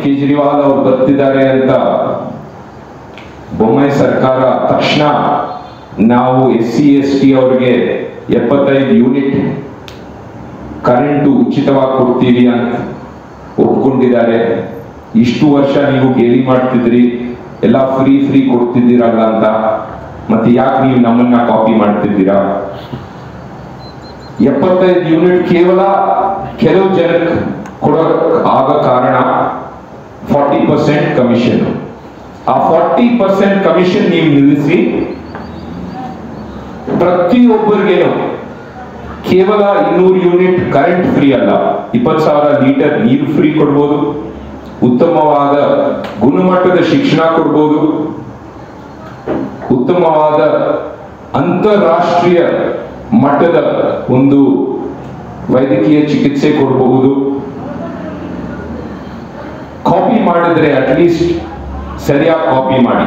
ಕೇಜ್ರಿವಾಲ್ ಅವರು ಬರ್ತಿದ್ದಾರೆ ಅಂತ ಬೊಮ್ಮಾಯಿ ಸರ್ಕಾರ ತಕ್ಷಣ ನಾವು SC ST ಅವರಿಗೆ 75 ಯೂನಿಟ್ ಕರೆಂಟು ಉಚಿತವಾಗಿ ಕೊಡ್ತೀವಿ ಅಂತ ಒಪ್ಕೊಂಡಿದ್ದಾರೆ. ಇಷ್ಟು ವರ್ಷ ನೀವು ಗೇಲಿ ಮಾಡ್ತಿದ್ರಿ, ಎಲ್ಲ ಫ್ರೀ ಕೊಡ್ತಿದ್ದೀರಲ್ಲ ಅಂತ, ಮತ್ತೆ ಯಾಕೆ ನೀವು ನಮ್ಮನ್ನ ಕಾಪಿ ಮಾಡ್ತಿದ್ದೀರಾ? 75 ಯೂನಿಟ್ ಕೇವಲ ಕೆಲವು ಜನಕ್ಕೆ ಕೊಡೋಕ್ ಆಗ ಕಾರಣ 40% ಕಮಿಷನ್. ಆ 40% ಕಮಿಷನ್ ನೀವು ನಿಲ್ಲಿಸಿ ಪ್ರತಿಯೊಬ್ಬರಿಗೇನು ಕೇವಲ 200 ಯೂನಿಟ್ ಕರೆಂಟ್ ಫ್ರೀ ಅಲ್ಲ, 20,000 ಲೀಟರ್ ನೀರು ಫ್ರೀ ಕೊಡ್ಬೋದು, ಉತ್ತಮವಾದ ಗುಣಮಟ್ಟದ ಶಿಕ್ಷಣ ಕೊಡ್ಬೋದು, ಉತ್ತಮವಾದ ಅಂತಾರಾಷ್ಟ್ರೀಯ ಮಟ್ಟದ ಒಂದು ವೈದ್ಯಕೀಯ ಚಿಕಿತ್ಸೆ ಕೊಡಬಹುದು. ಕಾಪಿ ಮಾಡಿದ್ರೆ ಅಟ್ಲೀಸ್ಟ್ ಸರಿಯಾಗಿ ಕಾಪಿ ಮಾಡಿ,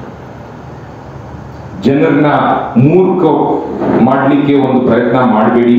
ಜನರನ್ನ ಮೂರ್ಖ ಮಾಡಲಿಕ್ಕೆ ಒಂದು ಪ್ರಯತ್ನ ಮಾಡಬೇಡಿ.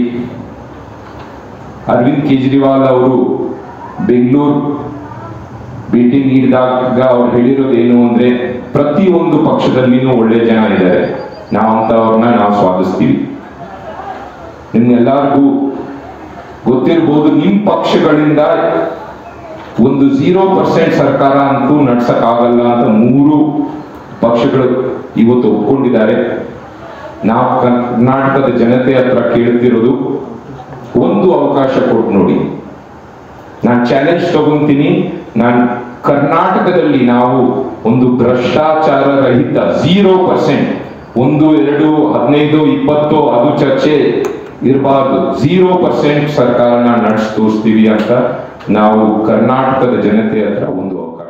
ಅರವಿಂದ್ ಕೇಜ್ರಿವಾಲ್ ಅವರು ಬೆಂಗಳೂರು ಭೇಟಿ ನೀಡಿದಾಗ ಅವ್ರು ಹೇಳಿರೋದು ಏನು ಅಂದ್ರೆ, ಪ್ರತಿಯೊಂದು ಪಕ್ಷದಲ್ಲಿನೂ ಒಳ್ಳೆ ಜನ ಇದ್ದಾರೆ, ನಾವು ಅಂತವ್ರನ್ನ ನಾವು ಸ್ವಾಗತಿಸ್ತೀವಿ. ನಿಮ್ಗೆಲ್ಲರಿಗೂ ಗೊತ್ತಿರ್ಬೋದು, ನಿಮ್ ಪಕ್ಷಗಳಿಂದ ಒಂದು 0% ಸರ್ಕಾರ ಅಂತೂ ನಡ್ಸಕ್ಕಾಗಲ್ಲ ಅಂತ 3 ಪಕ್ಷಗಳು ಇವತ್ತು ಒಪ್ಕೊಂಡಿದ್ದಾರೆ. ನಾವು ಕರ್ನಾಟಕದ ಜನತೆ ಹತ್ರ ಕೇಳ್ತಿರೋದು, ಒಂದು ಅವಕಾಶ ಕೊಟ್ಟು ನೋಡಿ. ನಾನು ಚಾಲೆಂಜ್ ತಗೊಂತೀನಿ, ನಾನು ಕರ್ನಾಟಕದಲ್ಲಿ ನಾವು ಒಂದು ಭ್ರಷ್ಟಾಚಾರ ರಹಿತ 0%, 1, 2, 15, 20 ಅದು ಚರ್ಚೆ ಇರಬಾರ್ದು, 0% ಸರ್ಕಾರನ ನಡೆಸಿ ತೋರಿಸ್ತೀವಿ ಅಂತ ನಾವು ಕರ್ನಾಟಕದ ಜನತೆ ಹತ್ರ ಒಂದು ಅವಕಾಶ.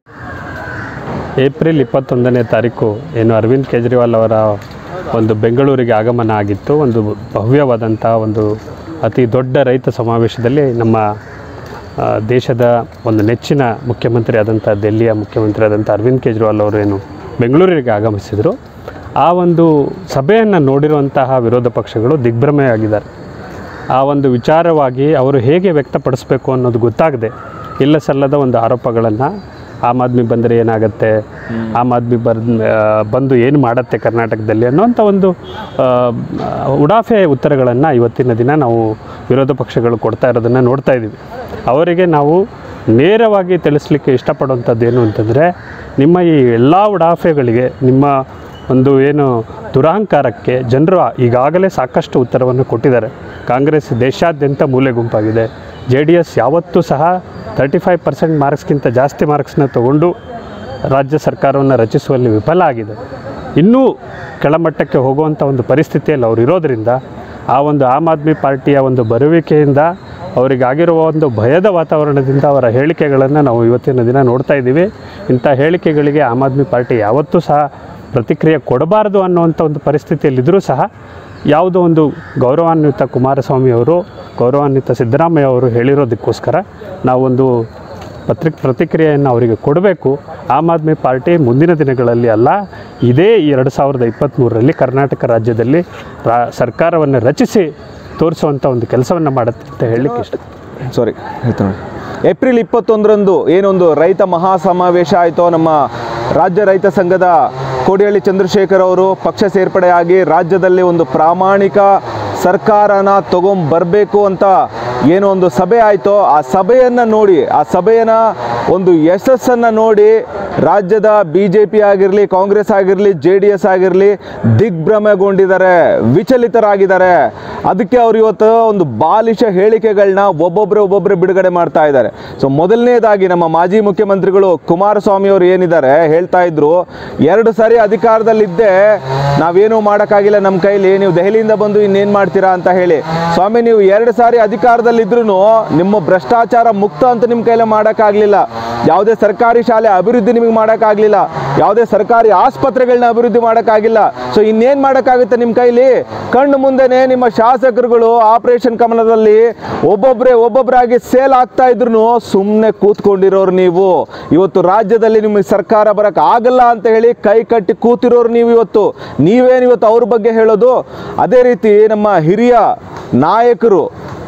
ಏಪ್ರಿಲ್ 21ನೇ ತಾರೀಕು ಏನು ಅರವಿಂದ್ ಕೇಜ್ರಿವಾಲ್ ಅವರ ಒಂದು ಬೆಂಗಳೂರಿಗೆ ಆಗಮನ ಆಗಿತ್ತು. ಒಂದು ಭವ್ಯವಾದಂಥ ಒಂದು ಅತಿ ದೊಡ್ಡ ರೈತ ಸಮಾವೇಶದಲ್ಲಿ ನಮ್ಮ ದೇಶದ ಒಂದು ನೆಚ್ಚಿನ ಮುಖ್ಯಮಂತ್ರಿ ಆದಂಥ ದೆಹಲಿಯ ಮುಖ್ಯಮಂತ್ರಿ ಆದಂಥ ಅರವಿಂದ್ ಕೇಜ್ರಿವಾಲ್ ಅವರು ಏನು ಬೆಂಗಳೂರಿಗೆ ಆಗಮಿಸಿದರು. ಆ ಒಂದು ಸಭೆಯನ್ನು ನೋಡಿರುವಂತಹ ವಿರೋಧ ಪಕ್ಷಗಳು ದಿಗ್ಭ್ರಮೆಯಾಗಿದ್ದಾರೆ. ಆ ಒಂದು ವಿಚಾರವಾಗಿ ಅವರು ಹೇಗೆ ವ್ಯಕ್ತಪಡಿಸಬೇಕು ಅನ್ನೋದು ಗೊತ್ತಾಗದೆ ಇಲ್ಲ ಸಲ್ಲದ ಒಂದು ಆರೋಪಗಳನ್ನು, ಆಮ್ ಆದ್ಮಿ ಬಂದರೆ ಏನಾಗುತ್ತೆ, ಆಮ್ ಆದ್ಮಿ ಬಂದು ಏನು ಮಾಡುತ್ತೆ ಕರ್ನಾಟಕದಲ್ಲಿ ಅನ್ನೋಂಥ ಒಂದು ಉಡಾಫೆ ಉತ್ತರಗಳನ್ನು ಇವತ್ತಿನ ದಿನ ನಾವು ವಿರೋಧ ಪಕ್ಷಗಳು ಕೊಡ್ತಾ ಇರೋದನ್ನು ನೋಡ್ತಾ ಇದ್ದೀವಿ. ಅವರಿಗೆ ನಾವು ನೇರವಾಗಿ ತಿಳಿಸ್ಲಿಕ್ಕೆ ಇಷ್ಟಪಡುವಂಥದ್ದು ಏನು ಅಂತಂದರೆ, ನಿಮ್ಮ ಈ ಎಲ್ಲ ಉಡಾಫೆಗಳಿಗೆ, ನಿಮ್ಮ ಒಂದು ಏನು ದುರಹಂಕಾರಕ್ಕೆ ಜನರು ಈಗಾಗಲೇ ಸಾಕಷ್ಟು ಉತ್ತರವನ್ನು ಕೊಟ್ಟಿದ್ದಾರೆ. ಕಾಂಗ್ರೆಸ್ ದೇಶಾದ್ಯಂತ ಮೂಲೆ ಗುಂಪಾಗಿದೆ. JDS ಯಾವತ್ತೂ ಸಹ 35% ಮಾರ್ಕ್ಸ್ಗಿಂತ ಜಾಸ್ತಿ ಮಾರ್ಕ್ಸ್ನ ತಗೊಂಡು ರಾಜ್ಯ ಸರ್ಕಾರವನ್ನು ರಚಿಸುವಲ್ಲಿ ವಿಫಲ ಆಗಿದೆ. ಇನ್ನೂ ಕೆಳಮಟ್ಟಕ್ಕೆ ಹೋಗುವಂಥ ಒಂದು ಪರಿಸ್ಥಿತಿಯಲ್ಲಿ ಅವರು ಇರೋದರಿಂದ, ಆ ಒಂದು ಆಮ್ ಆದ್ಮಿ ಪಾರ್ಟಿಯ ಒಂದು ಬರುವಿಕೆಯಿಂದ ಅವರಿಗಾಗಿರುವ ಒಂದು ಭಯದ ವಾತಾವರಣದಿಂದ ಅವರ ಹೇಳಿಕೆಗಳನ್ನು ನಾವು ಇವತ್ತಿನ ದಿನ ನೋಡ್ತಾ ಇದ್ದೀವಿ. ಇಂಥ ಹೇಳಿಕೆಗಳಿಗೆ ಆಮ್ ಆದ್ಮಿ ಪಾರ್ಟಿ ಯಾವತ್ತೂ ಸಹ ಪ್ರತಿಕ್ರಿಯೆ ಕೊಡಬಾರ್ದು ಅನ್ನುವಂಥ ಒಂದು ಪರಿಸ್ಥಿತಿಯಲ್ಲಿದ್ದರೂ ಸಹ, ಯಾವುದೋ ಒಂದು ಗೌರವಾನ್ವಿತ ಕುಮಾರಸ್ವಾಮಿ ಅವರು, ಗೌರವಾನ್ವಿತ ಸಿದ್ದರಾಮಯ್ಯ ಅವರು ಹೇಳಿರೋದಕ್ಕೋಸ್ಕರ ನಾವೊಂದು ಪ್ರತಿಕ್ರಿಯೆಯನ್ನು ಅವರಿಗೆ ಕೊಡಬೇಕು. ಆಮ್ ಆದ್ಮಿ ಪಾರ್ಟಿ ಮುಂದಿನ ದಿನಗಳಲ್ಲಿ ಅಲ್ಲ, ಇದೇ 2023ರಲ್ಲಿ ಕರ್ನಾಟಕ ರಾಜ್ಯದಲ್ಲಿ ಸರ್ಕಾರವನ್ನು ರಚಿಸಿ ತೋರಿಸುವಂಥ ಒಂದು ಕೆಲಸವನ್ನು ಮಾಡುತ್ತೆ ಅಂತ ಹೇಳಲಿಕ್ಕೆ ಇಷ್ಟ. ಹೇಳ್ತೀನಿ. ಏಪ್ರಿಲ್ 21ರಂದು ಏನೊಂದು ರೈತ ಮಹಾಸಮಾವೇಶ ಆಯಿತೋ, ನಮ್ಮ ರಾಜ್ಯ ರೈತ ಸಂಘದ ಕೋಡಿಹಳ್ಳಿ ಚಂದ್ರಶೇಖರ್ ಅವರು ಪಕ್ಷ ಸೇರ್ಪಡೆಯಾಗಿ ರಾಜ್ಯದಲ್ಲಿ ಒಂದು ಪ್ರಾಮಾಣಿಕ ಸರ್ಕಾರನ ತಗೊಂಬರಬೇಕು ಅಂತ ಏನೋ ಒಂದು ಸಭೆ ಆಯಿತೋ, ಆ ಸಭೆಯನ್ನು ನೋಡಿ, ಆ ಸಭೆಯ ಒಂದು ಯಶಸ್ಸನ್ನು ನೋಡಿ ರಾಜ್ಯದ BJP ಆಗಿರಲಿ, ಕಾಂಗ್ರೆಸ್ ಆಗಿರಲಿ, JDS ಆಗಿರಲಿ ದಿಗ್ಭ್ರಮೆಗೊಂಡಿದ್ದಾರೆ, ವಿಚಲಿತರಾಗಿದ್ದಾರೆ. ಅದಕ್ಕೆ ಅವರು ಇವತ್ತು ಒಂದು ಬಾಲಿಶ ಹೇಳಿಕೆಗಳನ್ನ ಒಬ್ಬೊಬ್ಬರೇ ಬಿಡುಗಡೆ ಮಾಡ್ತಾ ಇದ್ದಾರೆ. ಸೊ ಮೊದಲನೇದಾಗಿ ನಮ್ಮ ಮಾಜಿ ಮುಖ್ಯಮಂತ್ರಿಗಳು ಕುಮಾರಸ್ವಾಮಿ ಅವರು ಏನಿದ್ದಾರೆ ಹೇಳ್ತಾ ಇದ್ರು, 2 ಸಾರಿ ಅಧಿಕಾರದಲ್ಲಿದ್ದೆ ನಾವೇನೂ ಮಾಡೋಕ್ಕಾಗಿಲ್ಲ ನಮ್ಮ ಕೈಲಿ, ನೀವು ದೆಹಲಿಯಿಂದ ಬಂದು ಇನ್ನೇನು ಮಾಡ್ತೀರಾ ಅಂತ ಹೇಳಿ. ಸ್ವಾಮಿ, ನೀವು 2 ಸಾರಿ ಅಧಿಕಾರದಲ್ಲಿದ್ರೂ ನಿಮ್ಮ ಭ್ರಷ್ಟಾಚಾರ ಮುಕ್ತ ಅಂತ ನಿಮ್ಮ ಕೈಲಿ ಮಾಡೋಕ್ಕಾಗಲಿಲ್ಲ. ಯಾವುದೇ ಸರ್ಕಾರಿ ಶಾಲೆ ಅಭಿವೃದ್ಧಿ ನಿಮಗೆ ಮಾಡೋಕ್ಕಾಗಲಿಲ್ಲ, ಯಾವುದೇ ಸರ್ಕಾರಿ ಆಸ್ಪತ್ರೆಗಳನ್ನ ಅಭಿವೃದ್ಧಿ ಮಾಡೋಕ್ಕಾಗಿಲ್ಲ. ಸೊ ಇನ್ನೇನು ಮಾಡೋಕ್ಕಾಗುತ್ತೆ ನಿಮ್ಮ ಕೈಲಿ? ಕಣ್ಣು ಮುಂದೆನೇ ನಿಮ್ಮ ಶಾಸಕರುಗಳು ಆಪರೇಷನ್ ಕಮಲದಲ್ಲಿ ಒಬ್ಬೊಬ್ಬರಾಗಿ ಸೇಲ್ ಆಗ್ತಾ ಇದ್ರು ಸುಮ್ಮನೆ ಕೂತ್ಕೊಂಡಿರೋರು ನೀವು. ಇವತ್ತು ರಾಜ್ಯದಲ್ಲಿ ನಿಮಗೆ ಸರ್ಕಾರ ಬರಕ್ಕೆ ಆಗಲ್ಲ ಅಂತ ಹೇಳಿ ಕೈ ಕಟ್ಟಿ ಕೂತಿರೋರು ನೀವು. ನೀವೇನು ಇವತ್ತು ಅವ್ರ ಬಗ್ಗೆ ಹೇಳೋದು? ಅದೇ ರೀತಿ ನಮ್ಮ ಹಿರಿಯ ನಾಯಕರು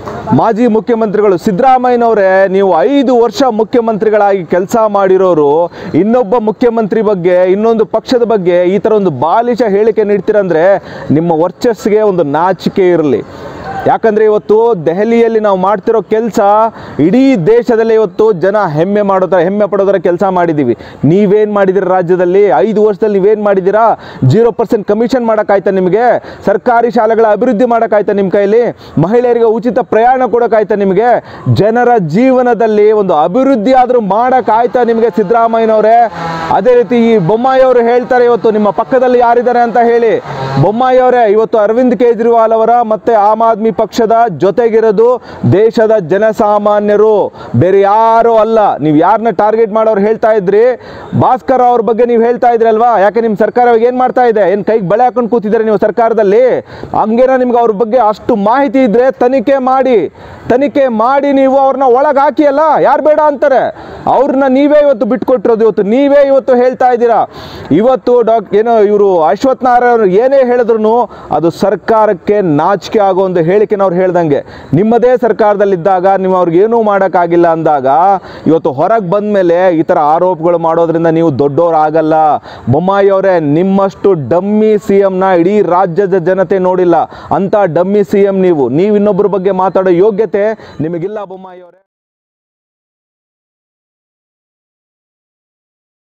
ಮಾಜಿ ಮುಖ್ಯಮಂತ್ರಿಗಳು ಸಿದ್ದರಾಮಯ್ಯನವರೇ, ನೀವು 5 ವರ್ಷ ಮುಖ್ಯಮಂತ್ರಿಗಳಾಗಿ ಕೆಲಸ ಮಾಡಿರೋರು ಇನ್ನೊಬ್ಬ ಮುಖ್ಯಮಂತ್ರಿ ಬಗ್ಗೆ, ಇನ್ನೊಂದು ಪಕ್ಷದ ಬಗ್ಗೆ ಈ ಥರ ಒಂದು ಬಾಲಿಶ ಹೇಳಿಕೆ ನೀಡ್ತೀರಂದ್ರೆ ನಿಮ್ಮ ವರ್ಚಸ್ಸಿಗೆ ಒಂದು ನಾಚಿಕೆ ಇರಲಿ. ಯಾಕಂದರೆ ಇವತ್ತು ದೆಹಲಿಯಲ್ಲಿ ನಾವು ಮಾಡ್ತಿರೋ ಕೆಲಸ ಇಡೀ ದೇಶದಲ್ಲಿ ಇವತ್ತು ಜನ ಹೆಮ್ಮೆ ಪಡೋದರ ಕೆಲಸ ಮಾಡಿದ್ದೀವಿ. ನೀವೇನು ಮಾಡಿದ್ದೀರಾ ರಾಜ್ಯದಲ್ಲಿ 5 ವರ್ಷದಲ್ಲಿ ನೀವೇನು ಮಾಡಿದ್ದೀರಾ? 0% ಕಮಿಷನ್ ಮಾಡೋಕ್ಕಾಯ್ತಾ ನಿಮಗೆ? ಸರ್ಕಾರಿ ಶಾಲೆಗಳ ಅಭಿವೃದ್ಧಿ ಮಾಡೋಕ್ಕಾಯ್ತಾ ನಿಮ್ಮ ಕೈಲಿ? ಮಹಿಳೆಯರಿಗೆ ಉಚಿತ ಪ್ರಯಾಣ ಕೊಡೋಕ್ಕಾಯ್ತಾ ನಿಮಗೆ? ಜನರ ಜೀವನದಲ್ಲಿ ಒಂದು ಅಭಿವೃದ್ಧಿ ಆದರೂ ಮಾಡೋಕ್ಕಾಯ್ತಾ ನಿಮಗೆ ಸಿದ್ದರಾಮಯ್ಯನವರೇ? ಅದೇ ರೀತಿ ಈ ಬೊಮ್ಮಾಯಿ ಅವರು ಹೇಳ್ತಾರೆ ಇವತ್ತು ನಿಮ್ಮ ಪಕ್ಕದಲ್ಲಿ ಯಾರಿದ್ದಾರೆ ಅಂತ ಹೇಳಿ. ಬೊಮ್ಮಾಯಿ ಅವರೇ, ಇವತ್ತು ಅರವಿಂದ್ ಕೇಜ್ರಿವಾಲ್ ಅವರ ಮತ್ತು ಆಮ್ ಆದ್ಮಿ ಪಕ್ಷದ ಜೊತೆಗಿರೋದು ದೇಶದ ಜನಸಾಮಾನ್ಯರು, ಬೇರೆ ಯಾರೂ ಅಲ್ಲ. ನೀವು ಯಾರನ್ನ ಟಾರ್ಗೆಟ್ ಮಾಡೋರು ಹೇಳ್ತಾ ಇದ್ರಿ? ಭಾಸ್ಕರ್ ಅವ್ರ ಬಗ್ಗೆ ನೀವು ಹೇಳ್ತಾ ಇದ್ರಿ ಅಲ್ವಾ? ಯಾಕೆ ನಿಮ್ಮ ಸರ್ಕಾರ ಏನು ಮಾಡ್ತಾ ಇದೆ? ಏನು ಕೈಗೆ ಬಳೆ ಹಾಕೊಂಡು ಕೂತಿದ್ದಾರೆ ನೀವು ಸರ್ಕಾರದಲ್ಲಿ? ಹಂಗೇನ ನಿಮ್ಗೆ ಅವ್ರ ಬಗ್ಗೆ ಅಷ್ಟು ಮಾಹಿತಿ ಇದ್ರೆ ತನಿಖೆ ಮಾಡಿ ನೀವು ಅವ್ರನ್ನ ಒಳಗೆ ಹಾಕಿ ಅಲ್ಲ, ಯಾರು ಬೇಡ ಅಂತಾರೆ? ಅವ್ರನ್ನ ನೀವೇ ಇವತ್ತು ಬಿಟ್ಕೊಟ್ಟಿರೋದು. ಇವತ್ತು ನೀವೇ ಇವತ್ತು ಹೇಳ್ತಾ ಇದ್ದೀರಾ. ಇವತ್ತು ಇವರು ಅಶ್ವಥ್ ನಾರಾಯಣ ಏನೇ ಹೇಳಿದ್ರು ಅದು ಸರ್ಕಾರಕ್ಕೆ ನಾಚಿಕೆ ಆಗೋ ಒಂದು ಹೇಳಿಕೆ ಅವ್ರು ಹೇಳ್ದಂಗೆ. ನಿಮ್ಮದೇ ಸರ್ಕಾರದಲ್ಲಿದ್ದಾಗ ನೀವು ಅವ್ರಿಗೆ ಏನೂ ಮಾಡೋಕ್ಕಾಗಿಲ್ಲ ಅಂದಾಗ ಇವತ್ತು ಹೊರಗೆ ಬಂದ ಮೇಲೆ ಈ ಥರ ಆರೋಪಗಳು ಮಾಡೋದ್ರಿಂದ ನೀವು ದೊಡ್ಡವರಾಗಲ್ಲ. ಬೊಮ್ಮಾಯಿ ಅವರೇ, ನಿಮ್ಮಷ್ಟು ಡಮ್ಮಿ CMನ ಇಡೀ ರಾಜ್ಯದ ಜನತೆ ನೋಡಿಲ್ಲ. ಅಂತ ಡಮ್ಮಿ CM ನೀವು ಇನ್ನೊಬ್ಬರ ಬಗ್ಗೆ ಮಾತಾಡೋ ಯೋಗ್ಯತೆ ನಿಮಗಿಲ್ಲ ಬೊಮ್ಮಾಯಿ ಅವರೇ.